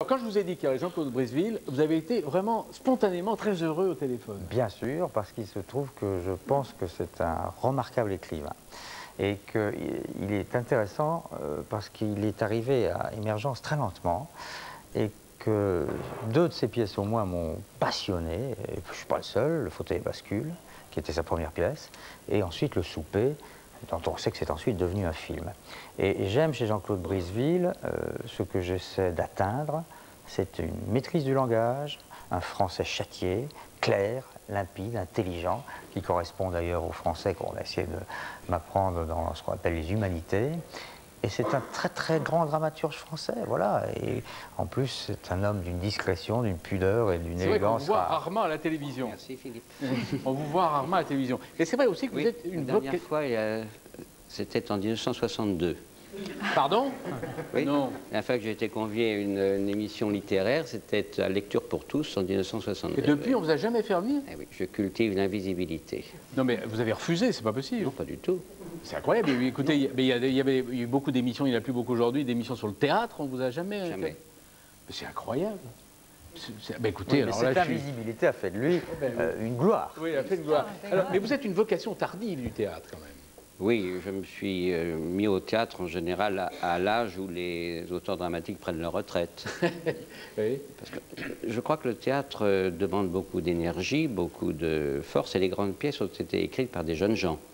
Quand je vous ai dit qu'il y avait Jean-Claude Briseville, vous avez été vraiment spontanément très heureux au téléphone. Bien sûr, parce qu'il se trouve que je pense que c'est un remarquable écrivain. Et qu'il est intéressant parce qu'il est arrivé à émergence très lentement et que deux de ses pièces au moins m'ont passionné. Et je ne suis pas le seul, Le fauteuil bascule, qui était sa première pièce, et ensuite Le souper, dont on sait que c'est ensuite devenu un film. Et j'aime chez Jean-Claude Briseville ce que j'essaie d'atteindre, c'est une maîtrise du langage, un français châtié, clair, limpide, intelligent, qui correspond d'ailleurs au français qu'on a essayé de m'apprendre dans ce qu'on appelle les humanités. Et c'est un très très grand dramaturge français, voilà. Et en plus, c'est un homme d'une discrétion, d'une pudeur et d'une élégance. On vous voit rarement à la télévision. Merci Philippe. On vous voit rarement à la télévision. Et c'est vrai aussi que vous êtes une la dernière fois, c'était en 1962. Pardon? Oui. Non. La fois que j'ai été convié à une émission littéraire, c'était à Lecture pour tous en 1962. Et depuis, on vous a jamais fait venir? Eh oui, je cultive l'invisibilité. Non mais vous avez refusé, c'est pas possible. Non, pas du tout. C'est incroyable. Écoutez, il y avait eu beaucoup d'émissions, il n'y en a plus beaucoup aujourd'hui, d'émissions sur le théâtre, on vous a jamais... Jamais. C'est incroyable. Écoutez, Oui, alors cette là, invisibilité a fait de lui une gloire. Oui, elle a fait une gloire. Alors, mais vous êtes une vocation tardive du théâtre quand même. Oui, je me suis mis au théâtre en général à l'âge où les auteurs dramatiques prennent leur retraite. Oui. Parce que je crois que le théâtre demande beaucoup d'énergie, beaucoup de force, et les grandes pièces ont été écrites par des jeunes gens.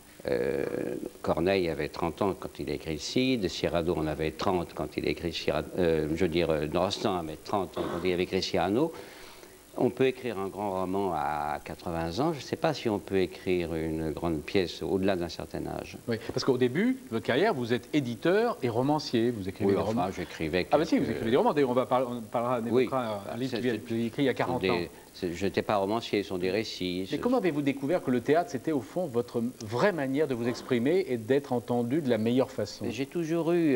Corneille avait 30 ans quand il a écrit le Cid, Cyrano en avait 30 quand il a écrit Cyrano, Rostand avait 30 ans quand il avait écrit Cyrano. On peut écrire un grand roman à 80 ans, je ne sais pas si on peut écrire une grande pièce au-delà d'un certain âge. Oui, parce qu'au début de votre carrière, vous êtes éditeur et romancier, vous écrivez des romans. J'écrivais... Ah bah si, vous écrivez des romans, d'ailleurs on parlera oui, un livre que vous avez écrit il y a 40 ans. Je n'étais pas romancier, ce sont des récits. Mais comment avez-vous découvert que le théâtre, c'était au fond votre vraie manière de vous exprimer et d'être entendu de la meilleure façon? J'ai toujours eu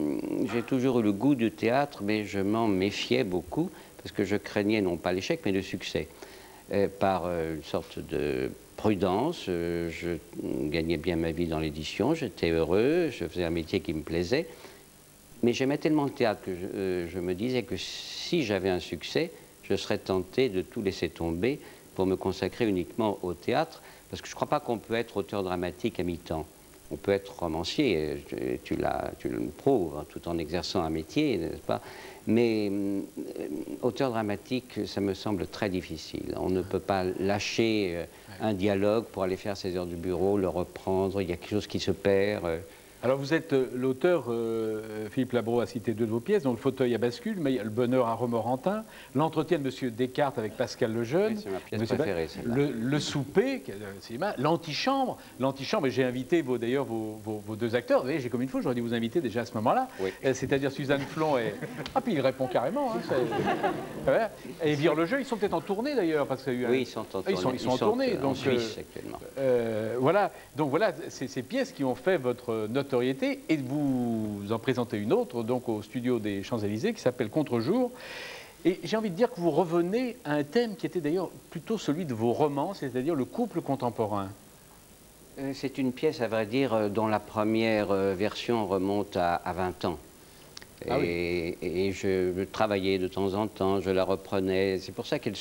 le goût du théâtre, mais je m'en méfiais beaucoup, parce que je craignais non pas l'échec, mais le succès. Par une sorte de prudence, je gagnais bien ma vie dans l'édition, j'étais heureux, je faisais un métier qui me plaisait, mais j'aimais tellement le théâtre que je me disais que si j'avais un succès, je serais tenté de tout laisser tomber pour me consacrer uniquement au théâtre, parce que je ne crois pas qu'on peut être auteur dramatique à mi-temps. On peut être romancier, tu le prouves, hein, tout en exerçant un métier, n'est-ce pas? Mais auteur dramatique, ça me semble très difficile. On ne peut pas lâcher un dialogue pour aller faire ses heures du bureau, le reprendre, il y a quelque chose qui se perd. Alors vous êtes l'auteur, Philippe Labro a cité deux de vos pièces, donc Le fauteuil à bascule, mais il y a Le bonheur à Romorantin, L'entretien de Monsieur Descartes avec Pascal Lejeune, c'est ma pièce préférée, le souper, L'antichambre, et j'ai invité d'ailleurs vos deux acteurs, vous voyez, j'ai comme une fois, j'aurais dû vous inviter déjà à ce moment-là, oui. C'est-à-dire Suzanne Flon et... Ah puis il répond carrément, hein, et Vire le jeu, ils sont peut-être en tournée d'ailleurs, parce qu'il y a eu oui, ils sont en tournée, ils sont en tournée, en Suisse actuellement. Voilà, donc voilà, c'est ces pièces qui ont fait votre notoriété, et vous en présentez une autre donc au studio des Champs-Élysées qui s'appelle Contre-jour. Et j'ai envie de dire que vous revenez à un thème qui était d'ailleurs plutôt celui de vos romans, c'est-à-dire le couple contemporain. C'est une pièce, à vrai dire, dont la première version remonte à 20 ans. Ah et je travaillais de temps en temps, je la reprenais. C'est pour ça qu'elle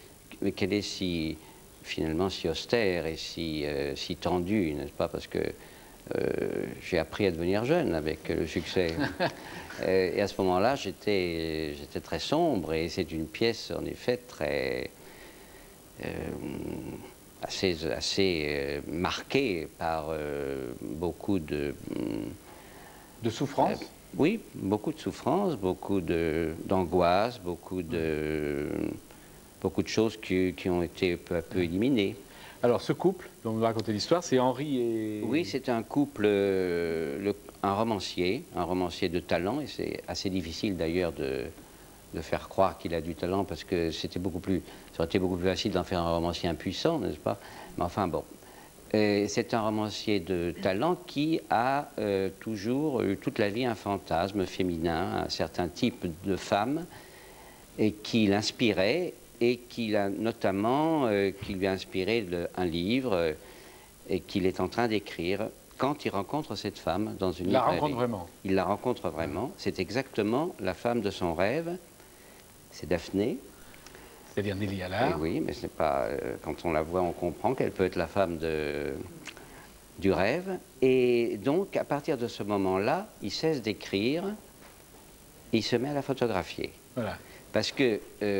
est finalement si austère et si tendue, n'est-ce pas? Parce que j'ai appris à devenir jeune avec le succès. Et à ce moment-là, j'étais très sombre, et c'est une pièce, en effet, assez marquée par beaucoup de souffrance. Oui, beaucoup de souffrance, beaucoup d'angoisse, beaucoup de choses qui ont été peu à peu éliminées. Alors, ce couple dont vous racontez l'histoire, c'est Henri et... Oui, c'est un couple, un romancier de talent, et c'est assez difficile d'ailleurs de faire croire qu'il a du talent, parce que ça aurait été beaucoup plus facile d'en faire un romancier impuissant, n'est-ce pas? Mais enfin bon, c'est un romancier de talent qui a toujours eu toute la vie un fantasme féminin, un certain type de femme, et qui l'inspirait, et qui lui a inspiré un livre et qu'il est en train d'écrire quand il rencontre cette femme dans une librairie. Il la rencontre vraiment. Il la rencontre vraiment. C'est exactement la femme de son rêve, c'est Daphné. C'est-à-dire Nelly Allard. Oui, mais ce n'est pas... quand on la voit, on comprend qu'elle peut être la femme du rêve. Et donc, à partir de ce moment-là, il cesse d'écrire et il se met à la photographier. Voilà. Parce que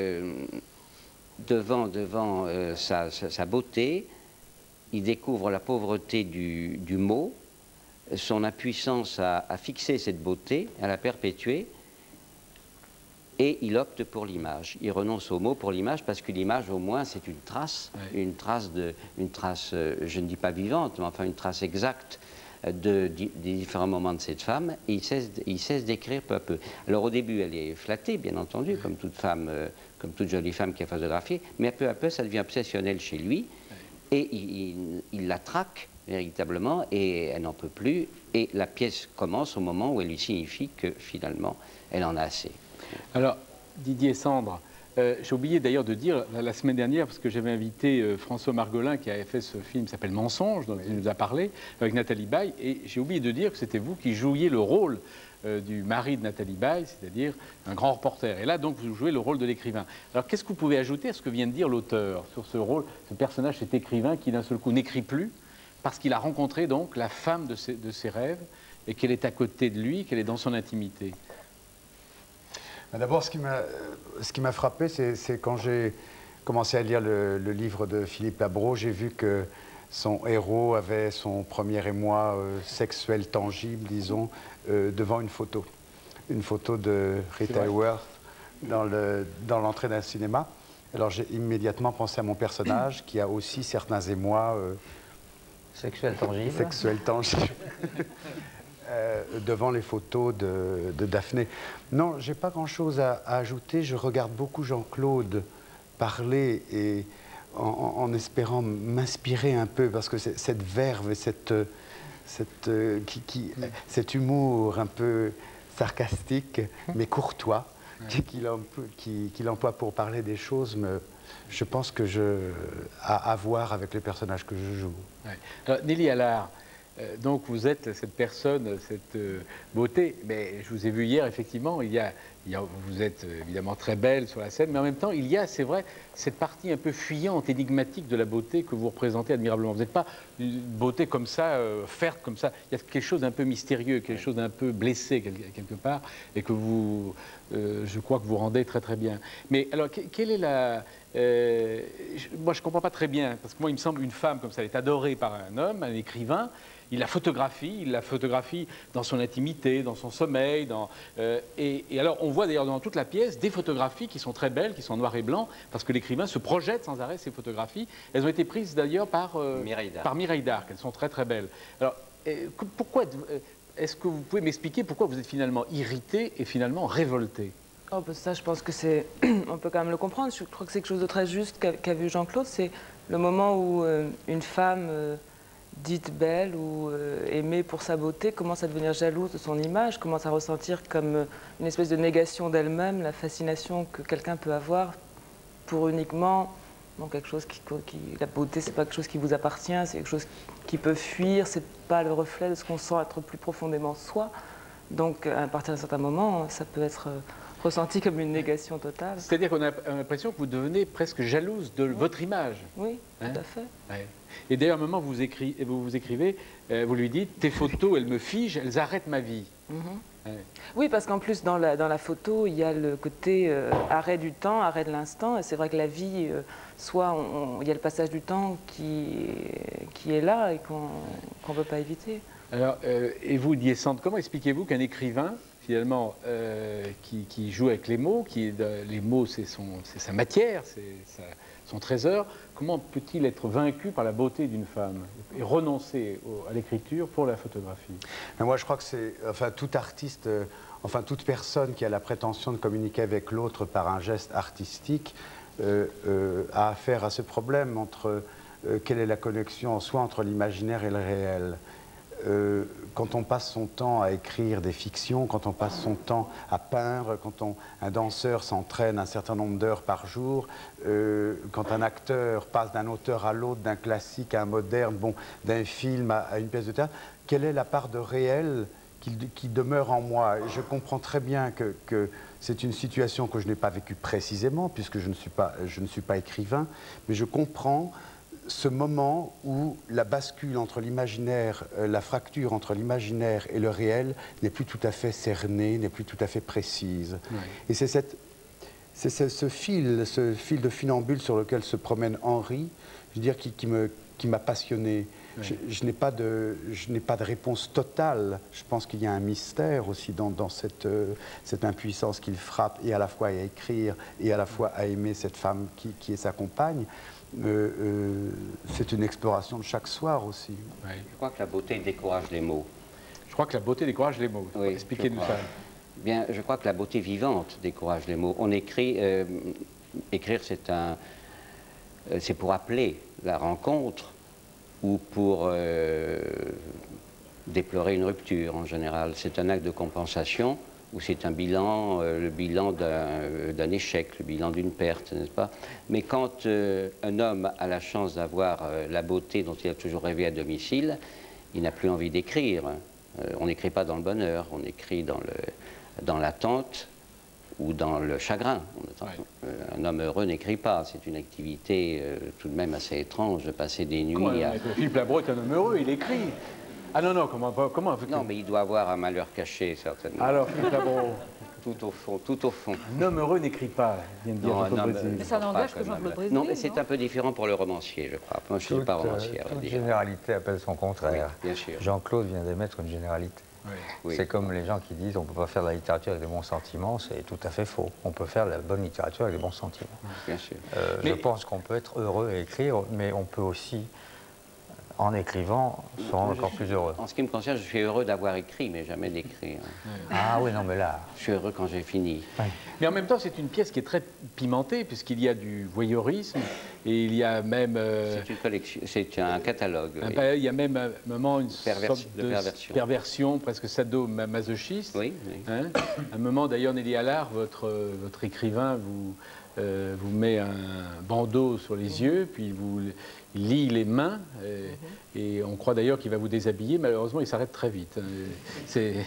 devant sa beauté, il découvre la pauvreté du mot, son impuissance à fixer cette beauté, à la perpétuer, et il opte pour l'image. Il renonce au mot pour l'image parce que l'image, au moins, c'est une trace, oui. une trace, je ne dis pas vivante, mais enfin une trace exacte des différents moments de cette femme, et il cesse d'écrire peu à peu. Alors au début, elle est flattée, bien entendu, comme toute femme, comme toute jolie femme qui a photographié, mais peu à peu, ça devient obsessionnel chez lui, et il la traque véritablement, et elle n'en peut plus, et la pièce commence au moment où elle lui signifie que finalement, elle en a assez. Alors, Didier Sandre, j'ai oublié d'ailleurs de dire la semaine dernière, parce que j'avais invité François Margolin qui avait fait ce film qui s'appelle Mensonge, dont il nous a parlé, avec Nathalie Baye, et j'ai oublié de dire que c'était vous qui jouiez le rôle du mari de Nathalie Baye, c'est-à-dire un grand reporter. Et là, donc, vous jouez le rôle de l'écrivain. Alors, qu'est-ce que vous pouvez ajouter à ce que vient de dire l'auteur sur ce rôle, ce personnage, cet écrivain qui d'un seul coup n'écrit plus, parce qu'il a rencontré donc la femme de ses rêves, et qu'elle est à côté de lui, qu'elle est dans son intimité? D'abord, ce qui m'a frappé, c'est quand j'ai commencé à lire le livre de Philippe Labro, j'ai vu que son héros avait son premier émoi sexuel tangible, disons, devant une photo de Rita Hayworth dans l'entrée d'un cinéma. Alors j'ai immédiatement pensé à mon personnage qui a aussi certains émois Sexuel tangible. Sexuel tangible. Devant les photos de Daphné. Non, j'ai pas grand-chose à ajouter. Je regarde beaucoup Jean-Claude parler et en espérant m'inspirer un peu, parce que cette verve et cet humour un peu sarcastique, mais courtois, qu'il emploie pour parler des choses, je pense que à voir avec les personnages que je joue. Ouais. Alors, Nelly Allard, donc vous êtes cette personne, cette beauté, mais je vous ai vu hier, effectivement, vous êtes évidemment très belle sur la scène, mais en même temps, il y a, c'est vrai, cette partie un peu fuyante, énigmatique de la beauté que vous représentez admirablement. Vous n'êtes pas une beauté comme ça, ferme comme ça, il y a quelque chose d'un peu mystérieux, quelque chose d'un peu blessé quelque part, et que vous, je crois que vous rendez très très bien. Mais alors, quelle est la... moi, je ne comprends pas très bien, parce que moi, il me semble une femme comme ça, elle est adorée par un homme, un écrivain, il la photographie dans son intimité, dans son sommeil. Et alors, on voit d'ailleurs dans toute la pièce des photographies qui sont très belles, qui sont en noir et blanc, parce que l'écrivain se projette sans arrêt ces photographies. Elles ont été prises d'ailleurs par Mireille d'Arc. Elles sont très très belles. Alors, pourquoi est-ce que vous pouvez m'expliquer pourquoi vous êtes finalement irrité et finalement révolté? Oh, bah ça, je pense que c'est... On peut quand même le comprendre. Je crois que c'est quelque chose de très juste qu'a vu Jean-Claude. C'est le moment où une femme... dite belle ou aimée pour sa beauté, commence à devenir jalouse de son image, commence à ressentir comme une espèce de négation d'elle-même, la fascination que quelqu'un peut avoir pour uniquement quelque chose la beauté, c'est pas quelque chose qui vous appartient, c'est quelque chose qui peut fuir, c'est pas le reflet de ce qu'on sent être plus profondément soi. Donc à partir d'un certain moment, ça peut être ressenti comme une négation totale. C'est-à-dire qu'on a l'impression que vous devenez presque jalouse de votre image. Oui, tout à fait. Ouais. Et d'ailleurs, à un moment, vous écrivez, vous lui dites, tes photos, elles me figent, elles arrêtent ma vie. Ouais. Oui, parce qu'en plus, dans la photo, il y a le côté arrêt du temps, arrêt de l'instant. Et c'est vrai que la vie, il y a le passage du temps qui est là et qu'on ne peut pas éviter. Alors, et vous, Didier Sandre, comment expliquez-vous qu'un écrivain, finalement, qui joue avec les mots, les mots, c'est sa matière, c'est son trésor, comment peut-il être vaincu par la beauté d'une femme et renoncer à l'écriture pour la photographie? Mais moi, je crois que c'est, enfin, tout artiste, toute personne qui a la prétention de communiquer avec l'autre par un geste artistique a affaire à ce problème entre quelle est la connexion soit entre l'imaginaire et le réel. Quand on passe son temps à écrire des fictions, quand on passe son temps à peindre, quand un danseur s'entraîne un certain nombre d'heures par jour, quand un acteur passe d'un auteur à l'autre, d'un classique à un moderne, d'un film à une pièce de théâtre, quelle est la part de réel qui demeure en moi. Je comprends très bien que c'est une situation que je n'ai pas vécue précisément, puisque je ne suis pas écrivain, mais je comprends ce moment où la bascule entre l'imaginaire, la fracture entre l'imaginaire et le réel n'est plus tout à fait cernée, n'est plus tout à fait précise. Oui. Et c'est ce fil de funambule sur lequel se promène Henri, je veux dire, qui m'a passionné. Oui. Je n'ai pas de réponse totale. Je pense qu'il y a un mystère aussi dans cette impuissance qu'il frappe, et à la fois à écrire et à la fois à aimer cette femme qui est sa compagne. C'est une exploration de chaque soir aussi. Oui. Je crois que la beauté décourage les mots. Je crois que la beauté décourage les mots. Oui, expliquez-nous ça. Bien, je crois que la beauté vivante décourage les mots. On écrit, écrire c'est pour appeler la rencontre ou pour déplorer une rupture en général. C'est un acte de compensation ou c'est un bilan, le bilan d'un échec, le bilan d'une perte, n'est-ce pas? Mais quand un homme a la chance d'avoir la beauté dont il a toujours rêvé à domicile, il n'a plus envie d'écrire. On n'écrit pas dans le bonheur, on écrit dans l'attente ou dans le chagrin. Un homme heureux n'écrit pas. C'est une activité tout de même assez étrange de passer des nuits à... Philippe Labro est un homme heureux, il écrit. Ah non, non, comment Non, mais il doit avoir un malheur caché, certainement. Alors, Philippe Labro... Tout au fond, tout au fond. Un homme heureux n'écrit pas, vient de dire Jean-Claude Brésil. Mais ça n'engage que Jean-Claude Brésil. Non, mais c'est un peu différent pour le romancier, je crois. Moi, je ne suis pas romancier, à toute dire. généralité appelle son contraire. Oui, bien sûr. Jean-Claude vient d'émettre une généralité. Oui. C'est comme les gens qui disent on ne peut pas faire de la littérature avec des bons sentiments, c'est tout à fait faux. On peut faire de la bonne littérature avec des bons sentiments. Bien sûr. Je pense qu'on peut être heureux et écrire, mais on peut aussi, en écrivant, se rendre encore plus heureux. En ce qui me concerne, je suis heureux d'avoir écrit, mais jamais d'écrire. Ah oui, non, mais là... Je suis heureux quand j'ai fini. Oui. Mais en même temps, c'est une pièce qui est très pimentée, puisqu'il y a du voyeurisme, et il y a même... C'est une collection, c'est un catalogue. Oui. Il y a même un moment une sorte de perversion presque sado-masochiste. Oui, oui. Hein, un moment, d'ailleurs, Nelly Allard, votre écrivain, vous met un bandeau sur les yeux, puis vous lie les mains, et on croit d'ailleurs qu'il va vous déshabiller. Malheureusement, il s'arrête très vite. Il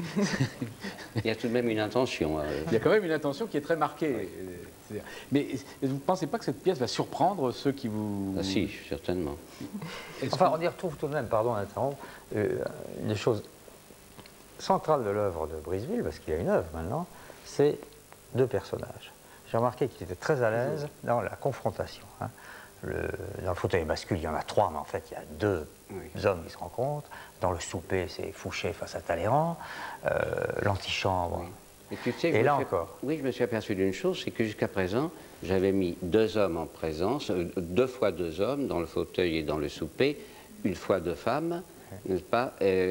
y a tout de même une intention. Il y a quand même une intention qui est très marquée. Mais vous ne pensez pas que cette pièce va surprendre ceux qui vous... Ah si, certainement. Enfin, on y retrouve tout de même, pardon d'interrompre, une des choses centrales de l'œuvre de Briseville, parce qu'il y a une œuvre maintenant, c'est deux personnages. J'ai remarqué qu'il était très à l'aise dans la confrontation. Hein. Dans le fauteuil bascule, il y en a trois, mais en fait, il y a deux hommes qui se rencontrent. Dans le souper, c'est Fouché face à Talleyrand. L'antichambre. Oui. Et, tu sais, là encore. Oui, je me suis aperçu d'une chose, c'est que jusqu'à présent, j'avais mis deux hommes en présence, deux fois deux hommes dans le fauteuil et dans le souper, une fois deux femmes, n'est-ce pas?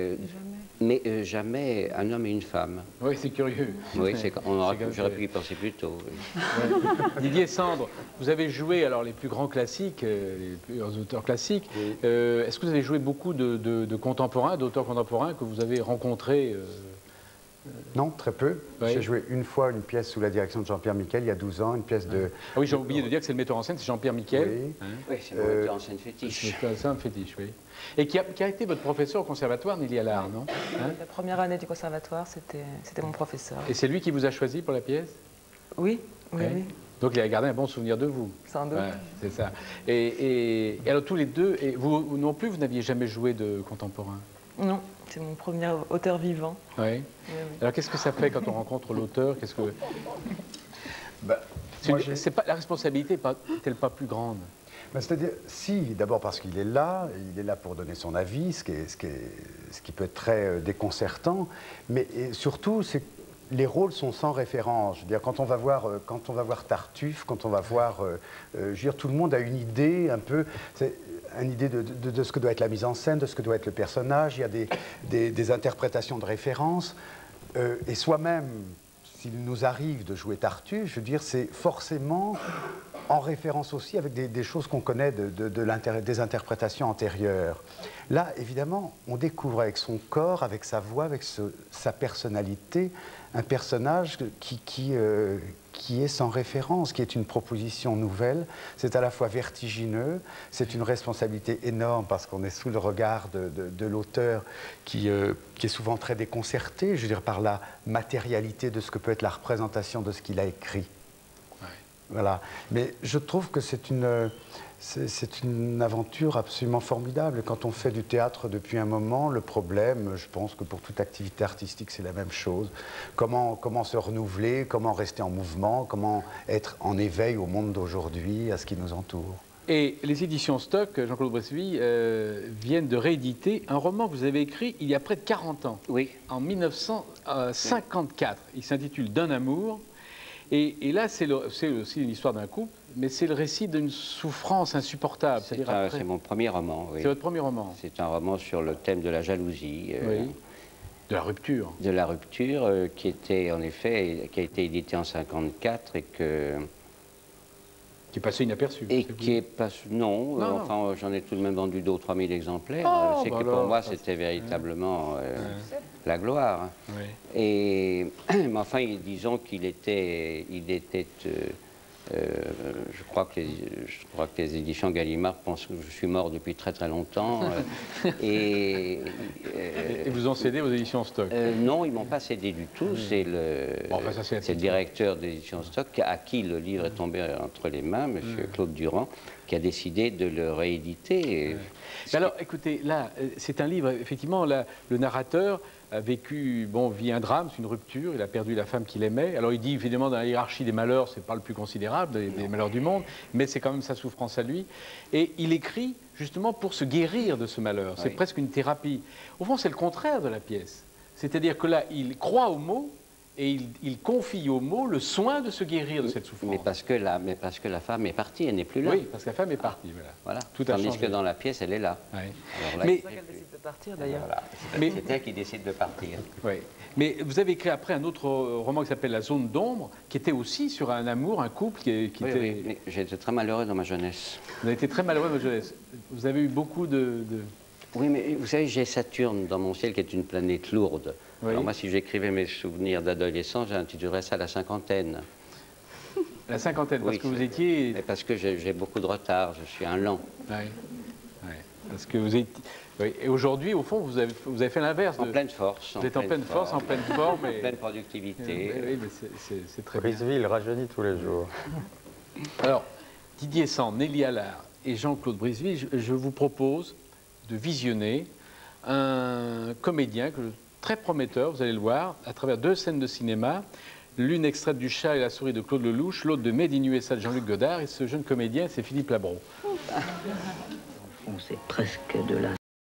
Mais jamais un homme et une femme. Oui, c'est curieux. Oui, j'aurais pu y penser plus tôt. Oui. Ouais. Didier Sandre, vous avez joué alors les plus grands classiques, les plus auteurs classiques. Oui. Est-ce que vous avez joué beaucoup de contemporains, d'auteurs contemporains que vous avez rencontrés Non, très peu. Oui. J'ai joué une fois une pièce sous la direction de Jean-Pierre Miquel, il y a 12 ans, une pièce de... Ah oui, j'ai oublié de dire que c'est le metteur en scène, c'est Jean-Pierre Miquel. Oui, oui c'est le metteur en scène fétiche. Le metteur en scène fétiche, oui. Et qui a été votre professeur au conservatoire, Nelly Allard, non? La première année du conservatoire, c'était mon professeur. Et c'est lui qui vous a choisi pour la pièce? Oui, oui, oui. Donc il a gardé un bon souvenir de vous. Sans doute. Ouais, c'est ça. Et alors tous les deux, et vous non plus, vous n'aviez jamais joué de contemporain? Non, c'est mon premier auteur vivant. Oui. Oui, oui. Alors qu'est-ce que ça fait quand on rencontre l'auteur? Qu'est-ce que... la responsabilité n'est-elle pas plus grande? C'est-à-dire, si, d'abord parce qu'il est là pour donner son avis, ce qui peut être très déconcertant, mais surtout, c'est les rôles sont sans référence. Je veux dire, quand on va voir Tartuffe, quand on va voir, je veux dire, tout le monde a une idée un peu, une idée de ce que doit être la mise en scène, de ce que doit être le personnage. Il y a des interprétations de référence, et soi-même, s'il nous arrive de jouer Tartuffe, je veux dire, c'est forcément en référence aussi avec des choses qu'on connaît des interprétations antérieures. Là, évidemment, on découvre avec son corps, avec sa voix, avec sa personnalité, un personnage qui est sans référence, qui est une proposition nouvelle. C'est à la fois vertigineux, c'est une responsabilité énorme parce qu'on est sous le regard de l'auteur qui est souvent très déconcerté, je veux dire, par la matérialité de ce que peut être la représentation de ce qu'il a écrit. Ouais. Voilà. Mais je trouve que c'est une aventure absolument formidable. Quand on fait du théâtre depuis un moment, le problème, je pense que pour toute activité artistique, c'est la même chose. Comment se renouveler, comment rester en mouvement, comment être en éveil au monde d'aujourd'hui, à ce qui nous entoure. Et les éditions Stock, Jean-Claude Bressuit, viennent de rééditer un roman que vous avez écrit il y a près de 40 ans. Oui. En 1954. Il s'intitule D'un amour. Et là, c'est aussi une histoire d'un couple, mais c'est le récit d'une souffrance insupportable. C'est mon premier roman, oui. C'est votre premier roman. C'est un roman sur le thème de la jalousie. Oui. De la rupture. De la rupture, qui était en effet, qui a été édité en 1954 et que... Qui est passé inaperçu. Et qui est passé... Non, enfin, j'en ai tout de même vendu 2 ou 3 000 exemplaires. Oh, c'est bah que alors, pour moi, c'était véritablement la gloire. Oui. Et, mais enfin, disons qu'il était... je crois que les éditions Gallimard pensent que je suis mort depuis très très longtemps. Et vous en cédez aux éditions Stock? Non, ils ne m'ont pas cédé du tout. C'est le directeur des éditions Stock à qui le livre est tombé entre les mains, M. Claude Durand, qui a décidé de le rééditer. Mais alors, écoutez, là, c'est un livre, effectivement, là, le narrateur a vécu, vit un drame, c'est une rupture, il a perdu la femme qu'il aimait. Alors il dit, évidemment, dans la hiérarchie des malheurs, c'est pas le plus considérable, des malheurs du monde, mais c'est quand même sa souffrance à lui. Et il écrit, justement, pour se guérir de ce malheur. C'est presque une thérapie. Au fond, c'est le contraire de la pièce. C'est-à-dire que là, il croit aux mots, et il confie aux mots le soin de se guérir de cette souffrance. Mais parce que la femme est partie, elle n'est plus là. Oui, parce que la femme est partie, voilà. Tout tandis que dans la pièce, elle est là. Oui. C'est pour ça qu'elle décide de partir, d'ailleurs. Voilà. C'est elle qui décide de partir. Oui. Mais vous avez écrit après un autre roman qui s'appelle La Zone d'ombre, qui était aussi sur un amour, un couple qui était... Oui, mais j'ai été très malheureux dans ma jeunesse. Vous avez été très malheureux dans votre jeunesse. Vous avez eu beaucoup de... Oui, mais vous savez, j'ai Saturne dans mon ciel qui est une planète lourde. Oui. Alors moi, si j'écrivais mes souvenirs d'adolescence, j'intitulerais ça la cinquantaine. La cinquantaine, parce que vous étiez... Mais parce que j'ai beaucoup de retard, je suis un lent. Oui, parce que vous êtes... Oui. Et aujourd'hui, au fond, vous avez fait l'inverse. En pleine force. Vous êtes en pleine force, en pleine forme. Et... En pleine productivité. Oui, mais c'est très bien. Briseville rajeunit tous les jours. Alors, Didier Sand, Nelly Allard et Jean-Claude Briseville, je vous propose de visionner un comédien très prometteur, vous allez le voir, à travers 2 scènes de cinéma, l'une extraite du Chat et la souris de Claude Lelouch, l'autre de Made in USA de Jean-Luc Godard, et ce jeune comédien, c'est Philippe Labro. C'est presque de la